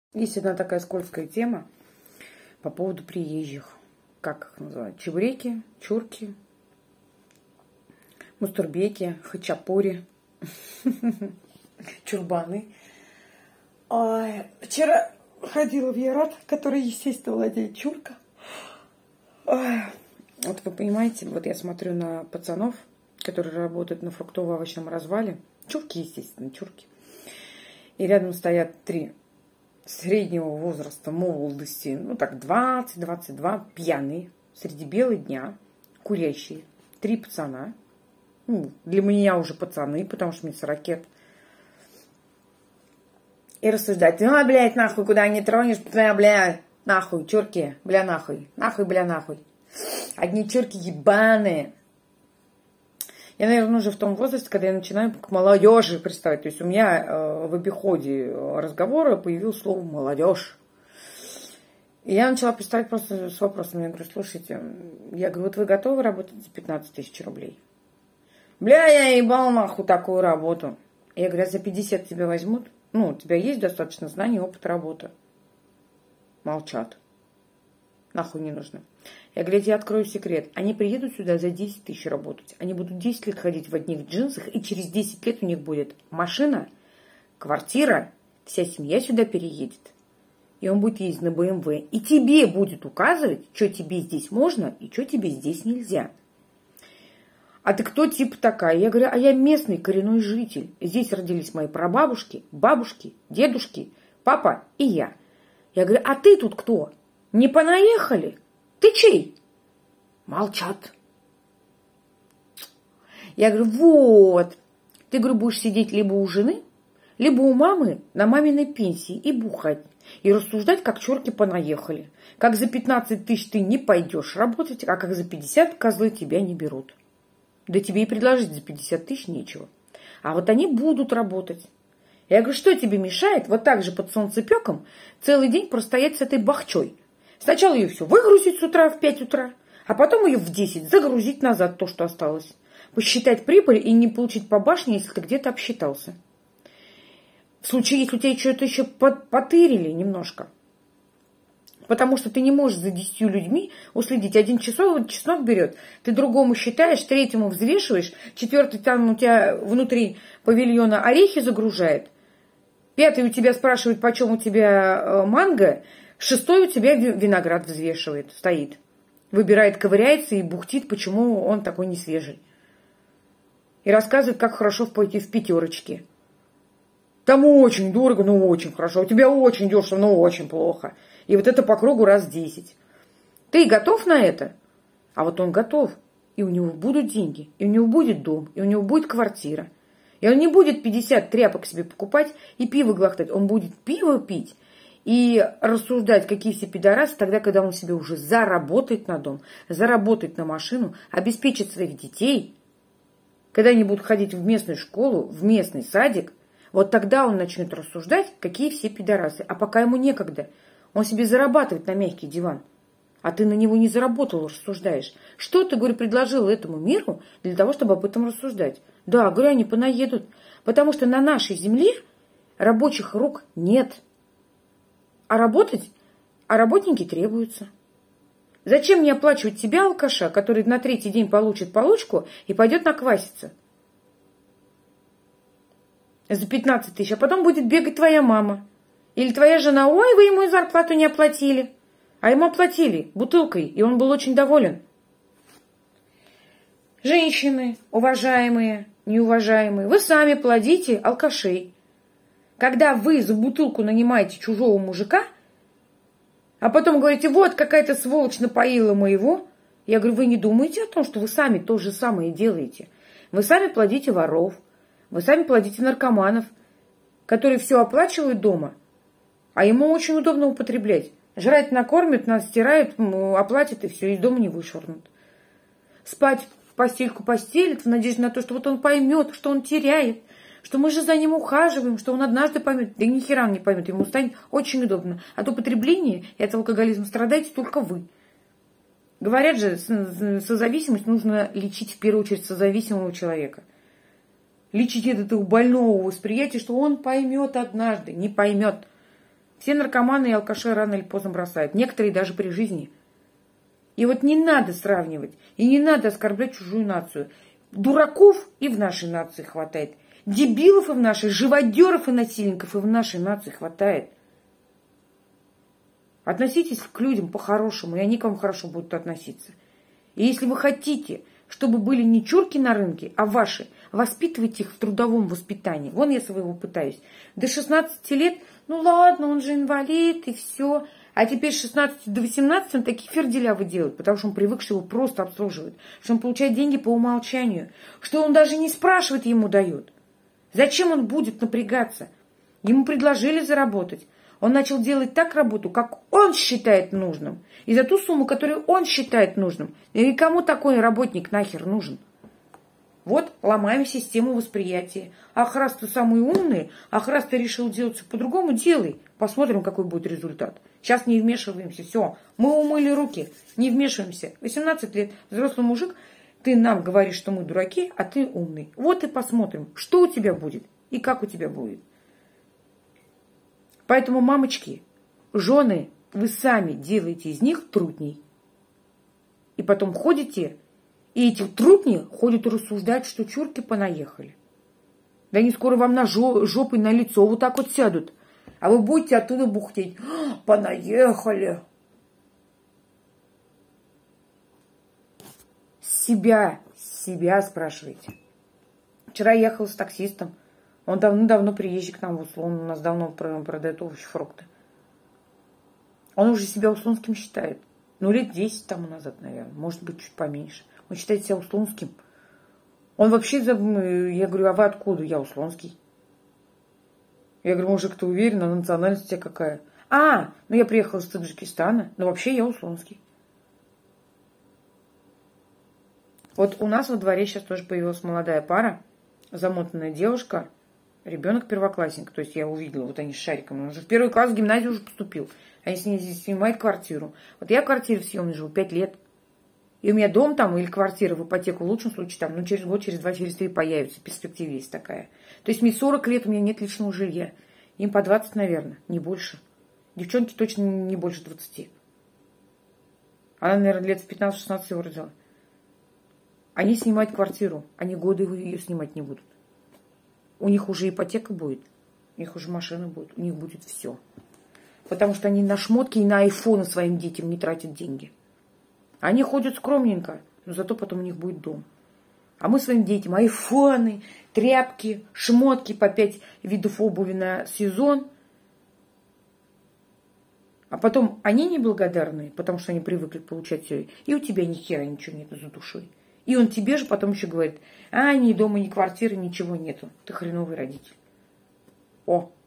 Есть одна такая скользкая тема по поводу приезжих. Как их называют? Чебуреки, чурки, мустурбеки, хачапури, чурбаны. Вчера ходила в Ярат, который, естественно, владеет чурка. Вот вы понимаете, вот я смотрю на пацанов, которые работают на фруктово-овощном развале. Чурки, естественно, чурки. И рядом стоят три среднего возраста, молодости, ну так, 20-22, пьяные, среди бела дня, курящие. Три пацана. Ну, для меня уже пацаны, потому что мне 40 лет. И рассуждать: ну, блядь, нахуй, куда не тронешь, бля, нахуй, чурки, бля, нахуй, нахуй, бля, нахуй. Одни чурки ебаные. Я, наверное, уже в том возрасте, когда я начинаю к молодежи приставать. То есть у меня в обиходе разговора появилось слово «молодежь». И я начала приставать просто с вопросом. Я говорю: слушайте, я говорю, вот вы готовы работать за 15 тысяч рублей? Бля, я ебал нахуй такую работу. Я говорю: а за 50 тебя возьмут? Ну, у тебя есть достаточно знаний, опыт работы? Молчат. Нахуй не нужно. Я говорю: я тебе открою секрет. Они приедут сюда за 10 тысяч работать. Они будут 10 лет ходить в одних джинсах, и через 10 лет у них будет машина, квартира, вся семья сюда переедет. И он будет ездить на БМВ. И тебе будет указывать, что тебе здесь можно и что тебе здесь нельзя. А ты кто типа такая? Я говорю: а я местный коренной житель. Здесь родились мои прабабушки, бабушки, дедушки, папа и я. Я говорю: а ты тут кто? Не понаехали? Ты чей? Молчат. Я говорю: вот. Ты, говорю, будешь сидеть либо у жены, либо у мамы на маминой пенсии и бухать. И рассуждать, как чурки понаехали. Как за 15 тысяч ты не пойдешь работать, а как за 50 козлы тебя не берут. Да тебе и предложить за 50 тысяч нечего. А вот они будут работать. Я говорю: что тебе мешает вот так же под солнцепеком целый день простоять с этой бахчой? Сначала ее все выгрузить с утра в 5 утра, а потом ее в 10 загрузить назад то, что осталось. Посчитать прибыль и не получить по башне, если ты где-то обсчитался. В случае, если у тебя что-то еще потырили немножко. Потому что ты не можешь за 10 людьми уследить. Один чеснок берет, ты другому считаешь, третьему взвешиваешь, четвертый там у тебя внутри павильона орехи загружает, пятый у тебя спрашивает, почем у тебя манго, шестой у тебя виноград взвешивает, стоит. Выбирает, ковыряется и бухтит, почему он такой не свежий. И рассказывает, как хорошо пойти в пятерочки. Там очень дорого, но очень хорошо. У тебя очень дешево, но очень плохо. И вот это по кругу раз 10. Ты готов на это? А вот он готов. И у него будут деньги, и у него будет дом, и у него будет квартира. И он не будет 50 тряпок себе покупать и пиво глотать. Он будет пиво пить и рассуждать, какие все пидорасы, тогда, когда он себе уже заработает на дом, заработает на машину, обеспечит своих детей. Когда они будут ходить в местную школу, в местный садик, вот тогда он начнет рассуждать, какие все пидорасы. А пока ему некогда. Он себе зарабатывает на мягкий диван. А ты на него не заработал, рассуждаешь. Что ты, говорю, предложил этому миру для того, чтобы об этом рассуждать? Да, говорю, они понаедут. Потому что на нашей земле рабочих рук нет. А работники требуются. Зачем мне оплачивать тебя, алкаша, который на третий день получит получку и пойдет накваситься? За 15 тысяч. А потом будет бегать твоя мама. Или твоя жена: ой, вы ему зарплату не оплатили. А ему оплатили бутылкой, и он был очень доволен. Женщины, уважаемые, неуважаемые, вы сами плодите алкашей. Когда вы за бутылку нанимаете чужого мужика, а потом говорите: вот какая-то сволочь напоила моего. Я говорю: вы не думаете о том, что вы сами то же самое делаете? Вы сами плодите воров, вы сами плодите наркоманов, которые все оплачивают дома, а ему очень удобно употреблять. Жрать накормят, нас стирают, оплатят, и все, из дома не вышвырнут. Спать в постельку постелит в надежде на то, что вот он поймет, что он теряет, что мы же за ним ухаживаем, что он однажды поймет. Да ни хера он не поймет, ему станет очень удобно. От употребления и от алкоголизма страдаете только вы. Говорят же, созависимость нужно лечить в первую очередь созависимого человека. Лечить от этого больного восприятия, что он поймет однажды, не поймет. Все наркоманы и алкаши рано или поздно бросают. Некоторые даже при жизни. И вот не надо сравнивать. И не надо оскорблять чужую нацию. Дураков и в нашей нации хватает. Дебилов и в нашей, живодеров и насильников и в нашей нации хватает. Относитесь к людям по-хорошему, и они к вам хорошо будут относиться. И если вы хотите, чтобы были не чурки на рынке, а ваши, воспитывайте их в трудовом воспитании. Вон я своего пытаюсь. До 16 лет, ну ладно, он же инвалид и все. А теперь с 16 до 18 он такие ферделявы делает, потому что он привык, что его просто обслуживают, что он получает деньги по умолчанию, что он даже не спрашивает, ему дают. Зачем он будет напрягаться? Ему предложили заработать. Он начал делать так работу, как он считает нужным. И за ту сумму, которую он считает нужным. И кому такой работник нахер нужен? Вот ломаем систему восприятия. Ах, раз ты самый умный, ах, раз ты решил делать все по-другому, делай. Посмотрим, какой будет результат. Сейчас не вмешиваемся. Все, мы умыли руки, не вмешиваемся. 18 лет, взрослый мужик, ты нам говоришь, что мы дураки, а ты умный. Вот и посмотрим, что у тебя будет и как у тебя будет. Поэтому, мамочки, жены, вы сами делаете из них трутней. И потом ходите, и эти трутни ходят и рассуждают, что чурки понаехали. Да они скоро вам на жопой на лицо вот так вот сядут. А вы будете оттуда бухтеть. Понаехали. Себя спрашивайте. Вчера ехала с таксистом. Он давно приезжий к нам в Услон. Он у нас давно продает овощи, фрукты. Он уже себя услонским считает. Ну, лет 10 тому назад, наверное. Может быть, чуть поменьше. Он считает себя услонским. Он вообще, я говорю, а вы откуда? Я услонский. Я говорю, мужик, ты уверен, а национальность у тебя какая? Ну я приехала из Таджикистана. Но вообще я услонский. Вот у нас во дворе сейчас тоже появилась молодая пара. Замотанная девушка. Ребенок первоклассник. То есть я увидела, вот они с шариком. Он уже в первый класс в гимназию уже поступил. Они с ней здесь снимают квартиру. Вот я в квартире в съемной живу 5 лет. И у меня дом там или квартира в ипотеку в лучшем случае там, через год, через 2, через 3 появится. Перспектива есть такая. То есть мне 40 лет, у меня нет личного жилья. Им по 20, наверное, не больше. Девчонки точно не больше 20. Она, наверное, лет в 15-16 его родила. Они снимают квартиру. Они годы ее снимать не будут. У них уже ипотека будет. У них уже машина будет. У них будет все. Потому что они на шмотки и на айфоны своим детям не тратят деньги. Они ходят скромненько, но зато потом у них будет дом. А мы своим детям айфоны, тряпки, шмотки по 5 видов обуви на сезон. А потом они неблагодарные, потому что они привыкли получать все. И у тебя ни хера ничего нету за душой. И он тебе же потом еще говорит, ни дома, ни квартиры, ничего нету. Ты хреновый родитель. О!